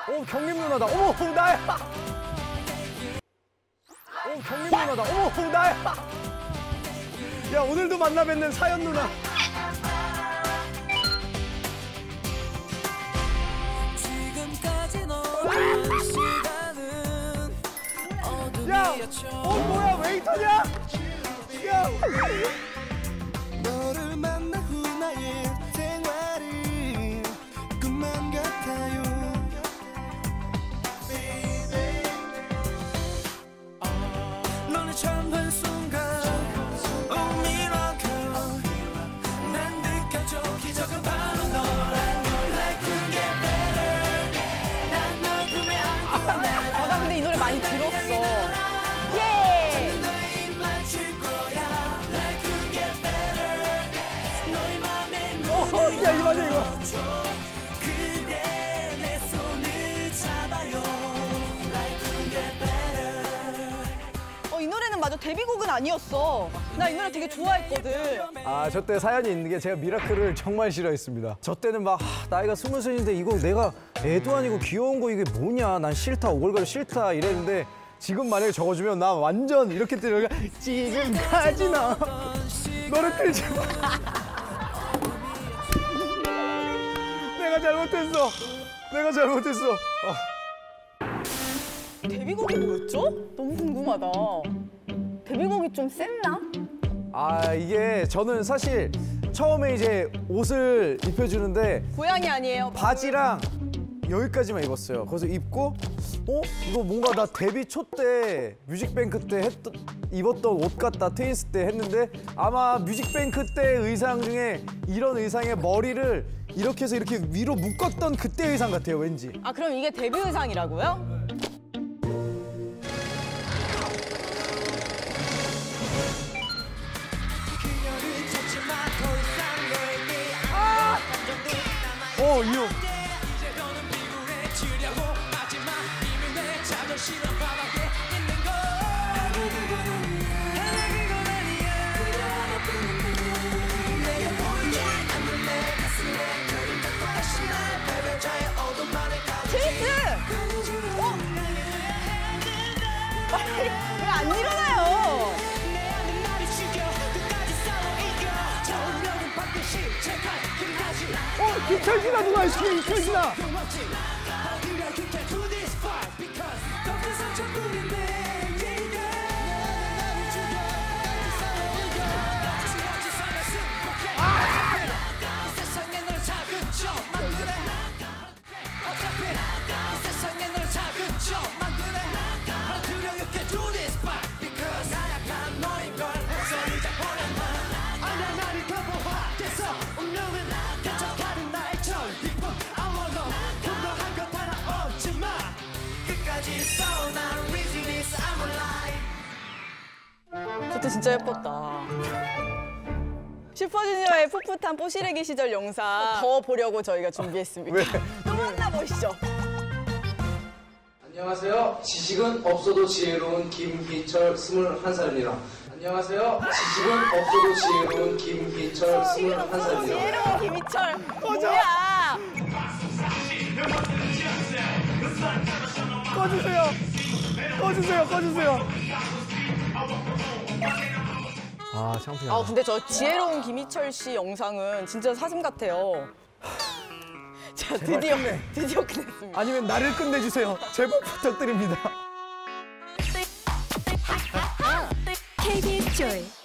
경림 누나다. 어머, 나야. 경림 누나다. 어머, 나야. 야, 오늘도 만나 뵙는 사연 누나. 야, 뭐야, 웨이터냐? 야. 너를 만난 후 나의 생활이 꿈만 같아요. 너를 처음 본 순간 미라클 난 느껴져 기적은 바로 너란 걸 like you get better 난 널 품에 안고 나 근데 이 노래 많이 들었어. 야, 이거 맞아, 이거. 그대 내 손을 잡아요. 이 노래는 맞아. 데뷔곡은 아니었어. 나 이 노래 되게 좋아했거든. 아, 저 때 사연이 있는 게 제가 미라클을 정말 싫어했습니다. 저 때는 막 나이가 20살인데 이거 내가 애도 아니고 귀여운 거 이게 뭐냐. 난 싫다, 오글거려 싫다 이랬는데 지금 만약에 적어주면 나 완전 이렇게 뜨는 거야. 지금까지 나 너를 틀지 마. 내가 잘못했어. 내가 잘못했어. 데뷔곡이 뭐였죠? 너무 궁금하다. 데뷔곡이 좀 셌나? 아, 이게 저는 사실 처음에 이제 옷을 입혀주는데 고양이 아니에요? 바지랑 여기까지만 입었어요. 그래서 입고 이거 뭔가 나 데뷔 초 때 뮤직뱅크 때 입었던 옷 같다, 트윈스 때 했는데 아마 뮤직뱅크 때 의상 중에 이런 의상에 머리를 이렇게 해서 이렇게 위로 묶었던 그때 의상 같아요, 왠지. 아, 그럼 이게 데뷔 의상이라고요? 이거. 트윈스! 왜 안 일어나요? 이철진아 누가 시켜, 이철진아. 저때 진짜 예뻤다. 슈퍼주니어의 풋풋한 뽀시래기 시절 영상 더 보려고 저희가 준비했습니다. 왜? 또 만나보시죠. 안녕하세요. 지식은 없어도 지혜로운 김희철 21살입니다. 안녕하세요. 지식은 없어도 지혜로운 김희철 21살입니다. 지혜로운 김희철. 뭐야? 꺼주세요. 꺼주세요. 꺼주세요. 아, 창피하다. 근데 저 지혜로운 김희철 씨 영상은 진짜 사슴 같아요. 자, 드디어 끝냈습니다. 아니면 나를 끝내주세요. 제발 부탁드립니다. KBS 조이